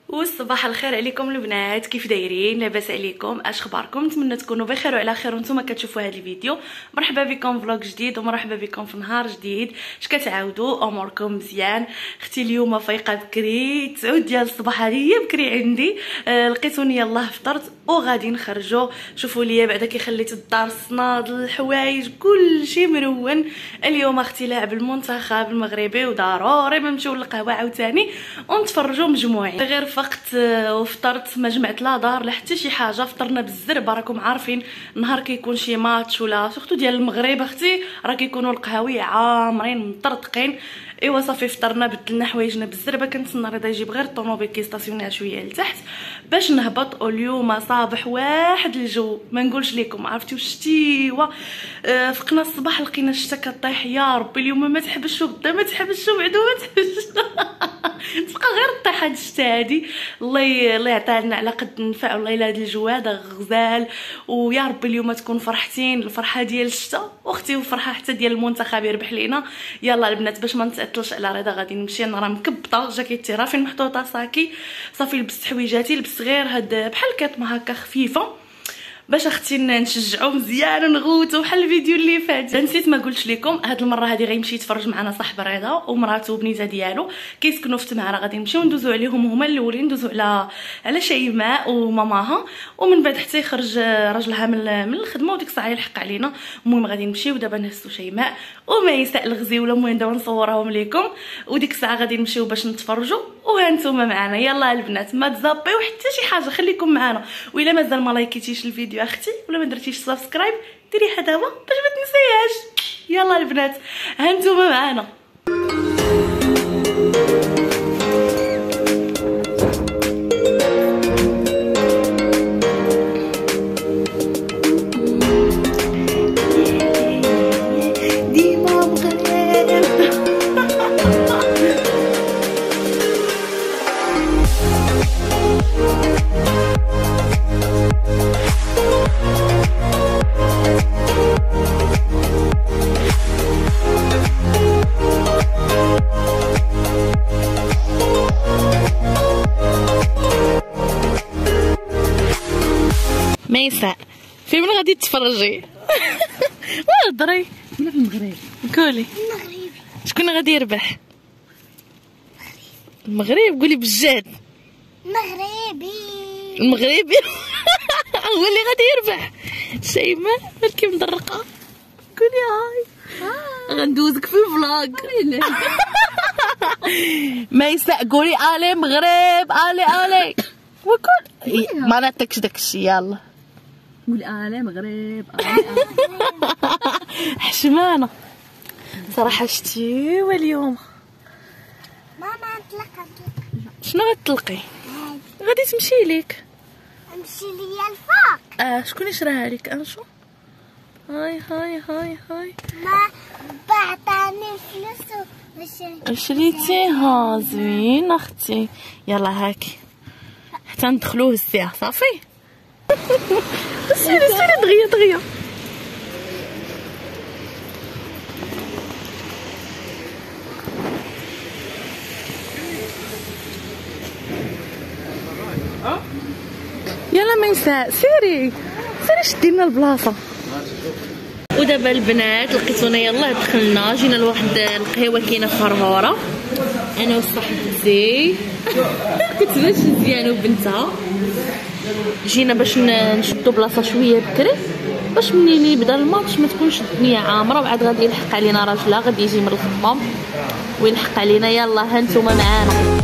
والصباح الخير عليكم البنات، كيف دايرين؟ لاباس عليكم؟ اش اخباركم؟ نتمنى تكونوا بخير وعلى خير وانتم كتشوفوا هذا الفيديو. مرحبا بكم فلوق جديد ومرحبا بكم في نهار جديد. اش كتعاودوا؟ اموركم مزيان؟ اختي اليوم فايقه بكري 9 ديال الصباح، هذه هي بكري عندي. لقيتوني يلاه فطرت وغادي نخرجوا. شوفوا ليا بعدا كي خليت الدار الصناد الحوايج كلشي مرون. اليوم اختي لاعب المنتخب المغربي وضروري نمشيو للقهوه عاوتاني ونتفرجوا مجموعين. غير فقت وفطرت، ما جمعت لا دار لا حتى شي حاجه. فطرنا بالزربه، راكم عارفين نهار كيكون شي ماتش ولا سورتو ديال المغرب اختي راه كيكونوا القهاوي عامرين مطرطقين. ايوا صافي فطرنا، بدلنا حوايجنا بالزربه. كنتسنى رضا يجيب غير الطوموبيل كيستاسيونيها شويه لتحت باش نهبط. واليوم صابح واحد الجو ما نقولش لكم، عرفتي شتيوا. فقنا الصباح لقينا الشتا كطيح. يا ربي اليوم ما تحبش غدا، ما تحبش بعدو ما تحبش تبقى غير طيح هاد الشتا هادي. الله يعطيها لنا على قد النفع. والله الا هاد الجو هذا غزال. ويا ربي اليوم تكون فرحتين، الفرحه ديال الشتا واختي وفرحه حتى ديال المنتخب يربح لينا. يلا البنات باش ما نتعطلش على رضا غادي نمشي. انا راه مكبطه جاكيتي راه فين محطوطه صاكي. صافي لبست حويجاتي، لبست غير هاد بحال كاتمه هكا خفيفه باش اختي نشجعو مزيان ونغوتو بحال الفيديو اللي فات. نسيت ما قلتش لكم، هاد المره هادي غيمشي يتفرج معنا صاحب رضا ومراته وبنيته ديالو كيسكنوا في تماره. غادي نمشيو ندوزو عليهم هما الاولين، ندوزو على شيماء وماماها، ومن بعد حتى يخرج راجلها من الخدمه وديك الساعه يلحق علينا. المهم غادي نمشيو دابا نهزو شيماء وميساء الغزيوله. المهم دابا نصورهم لكم وديك الساعه غادي نمشيو باش نتفرجوا وها نتوما معنا. يلا البنات ما تزابيو حتى شي حاجه، خليكم معنا. وإلا مازال ما لايكيتيش الفيديو اختي ولا ما درتيش سبسكرايب ديري هذا هو باش ما تنسيهاش. يلا البنات ها نتوما معنا. ميساء في من غادي تتفرجي؟ هضري. ولا في المغرب؟ قولي المغربي. شكون غادي يربح؟ المغرب. قولي بالجد. المغربي هو اللي غادي يربح. شيماء مالكي مدرقه؟ قولي هاي غندوزك في الفلاغ. ميساء قولي الي مغرب، الي وكل ما نعطيكش داكشي. يلا قول الي مغرب. حشمانه صراحه. شتيوا اليوم ماما نطلق. شنو غتطلقي؟ غادي تمشي ليك. امشي ليا الفوق. شكون يشراها لك؟ انشو هاي ما بعطاني الفلوس شريتيها زوين اختي. يلا هاكي حتى ندخلوه الساعه صافي. سيري دغيا. يلا ميساء سيري شدي لنا البلاصه. ودابا البنات لقيتونا يلا دخلنا جينا لواحد القهوه كاينه في هرهوره انا وصاحبتي كتبان مزيان وبنتها. جينا باش نشدو بلاصه شويه بكري باش منين يبدا الماتش ما تكونش الدنيا عامره. وعاد غادي يلحق علينا راجلها غادي يجي من الخدمه ويلحق علينا. يلا ها نتوما معانا.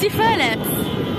كيفاه لابس؟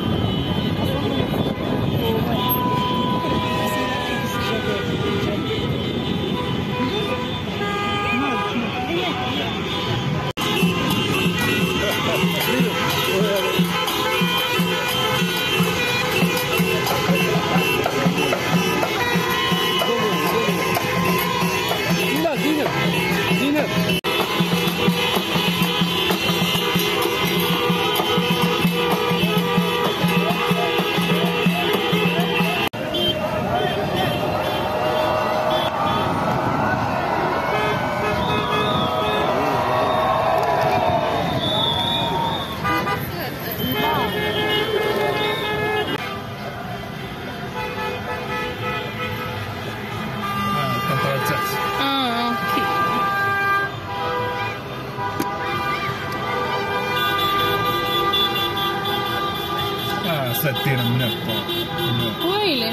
سدينا من ويلي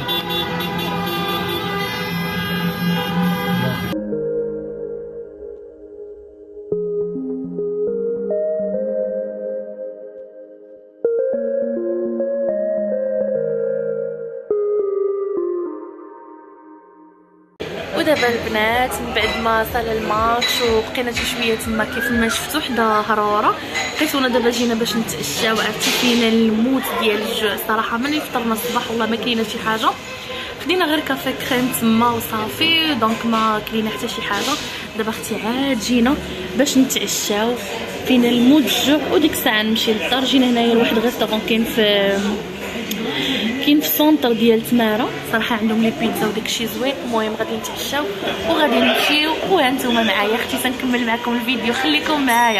ودابا البنات من بعد ما صال الماتش وبقينا شي شويه تما كيف ما شفتوا حدا هرورة، لقيتونا دابا جينا باش نتعشاو. عرفتي فينا الموت ديال الجوع صراحه، ملي فطرنا الصباح والله ما كاينه شي حاجه، خدينا غير كافي كريم تما وصافي، دونك ما كلينا حتى شي حاجه. دابا اختي عاد جينا باش نتعشاو، فينا الموت الجوع، وديك الساعه نمشي للدار. جينا هنايا لواحد غيستورون كاين في السونتر ديال تماره، صراحه عندهم لي بيتزا وداكشي زوين. المهم غادي نتعشاو وغادي نمشيو، وهانتوما معايا اختي سنكمل معكم الفيديو، خليكم معايا.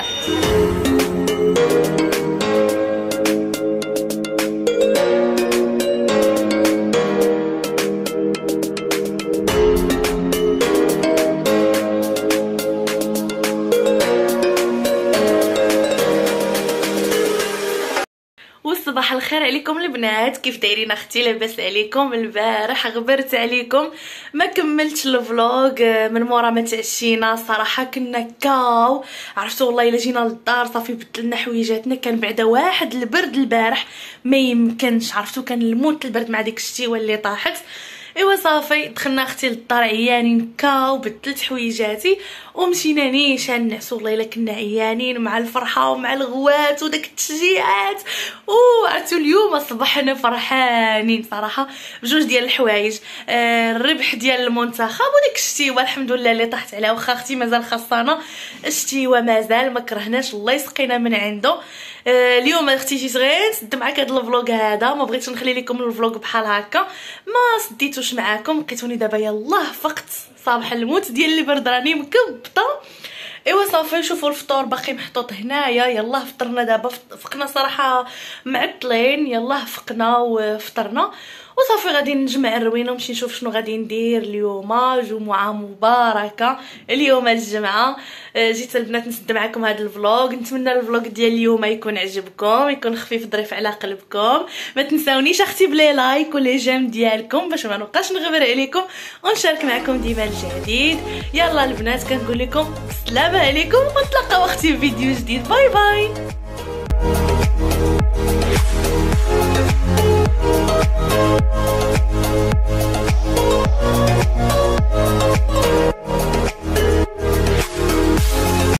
صباح الخير عليكم البنات، كيف دايرين اختي؟ لاباس عليكم؟ البارح غبرت عليكم ما كملتش الفلوق من مورا ما تعشينا، صراحه كنا كاو. عرفتوا والله الا جينا للدار صافي بدلنا حويجاتنا، كان بعدا واحد البرد البارح ما يمكنش، عرفتوا كان الموت البرد مع ديك الشتيوه اللي طاحت. ايوا صافي دخلنا اختي للدار عيانين كاو، بدلت حويجاتي ومشينا نيشان نعسو. والله الا كنا عيانين مع الفرحه ومع الغوات وداك التشجيعات. عرفتوا اليوم صبحنا فرحانين صراحه بجوج ديال الحوايج، الربح ديال المنتخب وديك الشتيوه الحمد لله اللي طاحت عليها. واخا اختي مازال خاصنا الشتيوه، مازال ما كرهناش، الله يسقينا من عنده. اليوم اختي جيت غير نسد معاك هذا الفلوق هذا، ما بغيتش نخلي لكم الفلوق بحال هكا، ما سديتوش معاكم. لقيتوني دابا يلاه فقت صباح الموت ديال اللي برد، راني مكبطه. ايوا صافي شوفوا الفطور باقي محطوط هنايا، يلاه فطرنا دابا، فقنا صراحه معطلين، يلاه فقنا وفطرنا وصافي. غادي نجمع الروينه ونمشي نشوف شنو غادي ندير اليوم. جمعه مباركه اليوم الجمعه. جيت البنات نسد معكم هذا الفلوق، نتمنى الفلوق ديال اليوم يكون عجبكم، يكون خفيف ظريف على قلبكم. ما تنساونيش اختي بلي لايك ولي جيم ديالكم باش ما نبقاش نغبر عليكم ونشارك معكم ديما الجديد. يلا البنات كنقول لكم السلام عليكم، ونتلاقاو اختي في فيديو جديد. باي باي.